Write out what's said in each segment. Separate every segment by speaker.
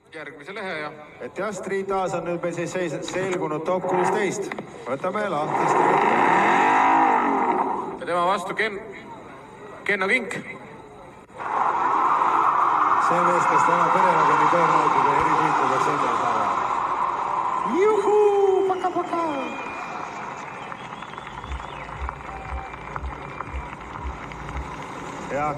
Speaker 1: järgmise lehe ja...
Speaker 2: Et jah, Street Taas on nüüd meil siis selgunud top 16. Võtame lahti Street.
Speaker 1: Ja tema vastu Kenno Kink.
Speaker 2: See mees, kes täna perevagani pöörnautide erisliitudeks endale saada. Juhuu! Paka-paka! Jah.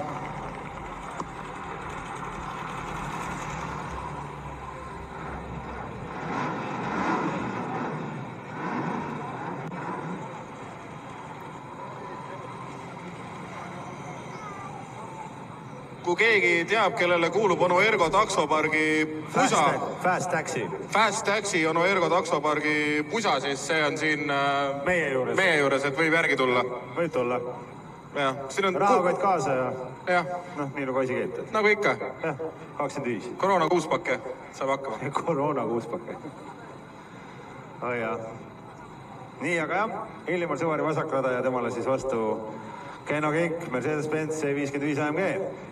Speaker 1: Kui keegi teab, kellele kuulub Ono Ergo taksopargi pusa...
Speaker 2: Fast Taxi.
Speaker 1: Fast Taxi Ono Ergo taksopargi pusa, siis see on siin meie juures, et võib järgi tulla.
Speaker 2: Võib tulla.
Speaker 1: Ja, siin on...
Speaker 2: Rahakott kaasa ja...
Speaker 1: Jah.
Speaker 2: Noh, nii nagu asi keetud.
Speaker 1: Nagu ikka.
Speaker 2: Jah, 25.
Speaker 1: Koroona kuuspakke saab hakkama.
Speaker 2: Koroona kuuspakke. Oh jah. Nii, aga jah, Illimar Suvari vasakrada ja temale siis vastu Kenno Kink, Mercedes-Benz C55 AMG.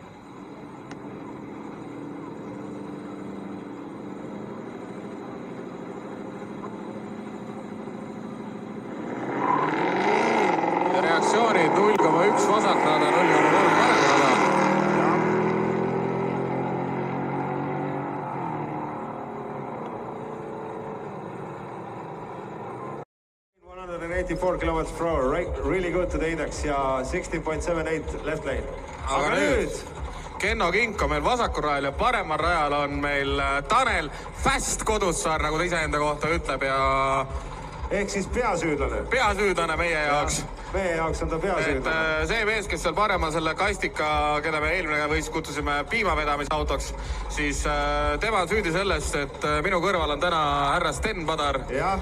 Speaker 1: Reaktsioonid 0,1 vasakrada, 0,3 vasakrada.
Speaker 2: 184 kilometers per hour, really good to the index ja 16.78 left lane.
Speaker 1: Aga nüüd Kenno Kink on meil vasakul rajal ja paremal rajal on meil Tanel Fast Kodussaar, nagu ta iseenda kohta ütleb ja...
Speaker 2: Ehk siis peasüüdlane.
Speaker 1: Peasüüdlane meie jaoks.
Speaker 2: Meie jaoks on ta peasüüdlane.
Speaker 1: See mees, kes seal paremal selle kastika, keda me eelmine võis kutsusime piimavedamisautoks, siis tema on süüdi sellest, et minu kõrval on täna härra Sten Padar.
Speaker 2: Jah.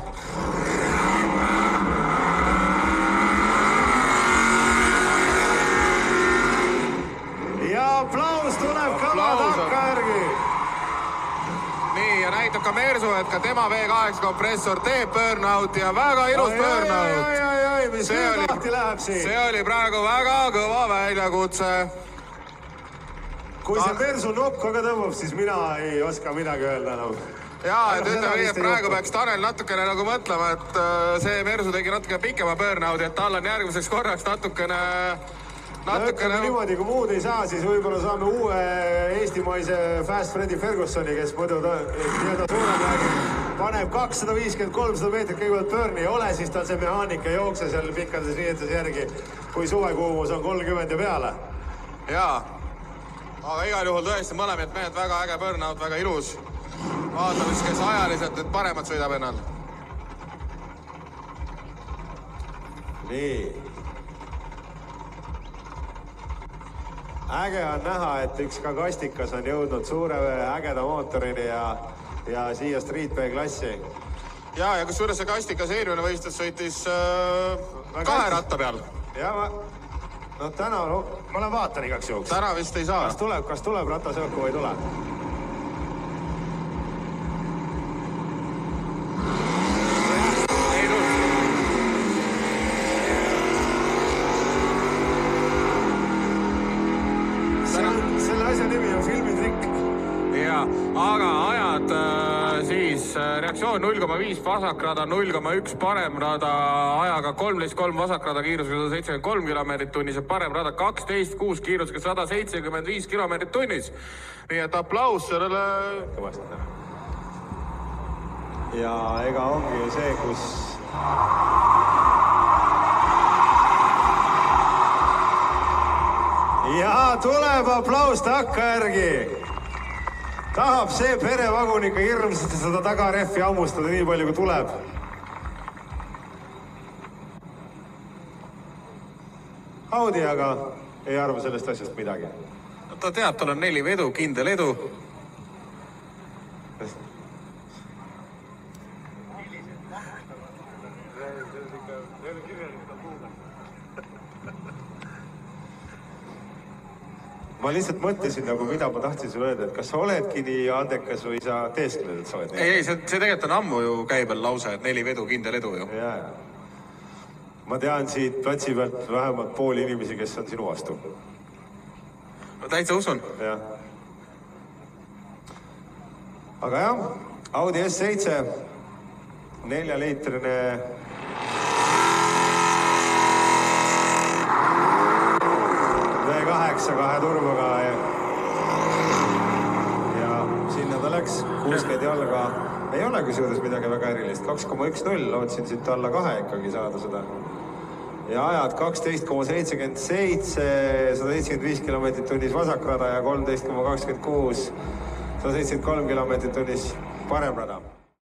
Speaker 2: Ja aplaus tuleb kõva takka järgi.
Speaker 1: Nii, ja näitab ka Mersu, et ka tema V8 kompressor teeb burnout ja väga ilus burnout.
Speaker 2: Mis nüüd lahti läheb siin?
Speaker 1: See oli praegu väga kõva väljakutse.
Speaker 2: Kui see Mersu nokku aga tõmbab, siis mina ei oska midagi öelda enam.
Speaker 1: Jaa, et ütleme nii, et praegu peaks Tanel natukene nagu mõtlema, et see Mersu tegi natuke pikema burnout, et tal on järgmiseks korraks natukene...
Speaker 2: Ütleme niimoodi, kui muud ei saa, siis võib-olla saame uue eestimaise Fast Freddy Fergusoni, kes muidu nii-öelda suurem räägib, paneb 250-300 meetrit kõigepealt pörni ja ole, siis tal see mehaanika ei jookse seal pikkades riietes järgi, kui suvekuumus on 30 ja peale.
Speaker 1: Jaa, aga igal juhul tõesti mõlemad mehed väga äge burnout, väga ilus. Vaatame siis, kes ajaliselt nüüd paremat sõidab ennal.
Speaker 2: Nii. Äge on näha, et üks ka kastikas on jõudnud suure ägeda mootorini ja siia Street B-klassi.
Speaker 1: Ja kusjuures see kastikas eelmine võistlus sõitis kahe ratta peal.
Speaker 2: Ja täna, ma olen vaatan igaks jooks.
Speaker 1: Täna vist ei saa.
Speaker 2: Kas tuleb ratasõõku või ei tule?
Speaker 1: Aga ajad siis reaktsioon 0,5 vasakrada, 0,1 paremrada, ajaga 13,3 vasakrada kiirusega 173 kilomeetrit tunnis ja paremrada 12,6 kiirusega 175 kilomeetrit tunnis. Nii et aplaus sellele...
Speaker 2: Ja ega ongi see, kus... Ja tuleb aplaus takka järgi. Tahab see perevagun ikka hirmsasti seda tagareffi ammustada nii palju, kui tuleb. Audi aga ei arva sellest asjast midagi.
Speaker 1: Ta teab, tal on 4 vedu, kindel edu.
Speaker 2: Ma lihtsalt mõtlesin, nagu mida ma tahtsin sulle öelda, et kas sa oledki nii andekas või sa teeskled, et sa oled?
Speaker 1: Ei, see tegelikult on ammu ju käibel lause, et 4 vedu, kindel edu ju.
Speaker 2: Jaa. Ma tean siit platsi pealt vähemalt pooli inimesi, kes on sinu vastu.
Speaker 1: No täitsa usun.
Speaker 2: Jah. aga jah, Audi S7, 4-liitrine V8 2 turboga ja sinna ta läks, 60 jalga. Ei ole kusjuures midagi väga erilist, 2,10, lootsin siit alla 2 ikkagi saada seda. Ja ajad 12,77, 175 kilomeetrit tunnis vasakrada ja 13,26, 173 kilomeetrit tunnis paremrada.